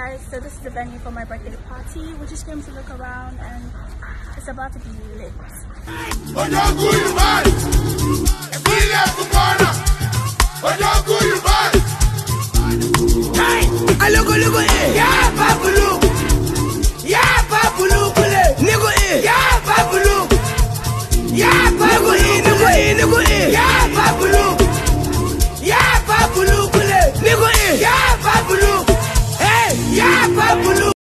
guys, so this is the venue for my birthday party. We just came to look around and it's about to be lit. Hey,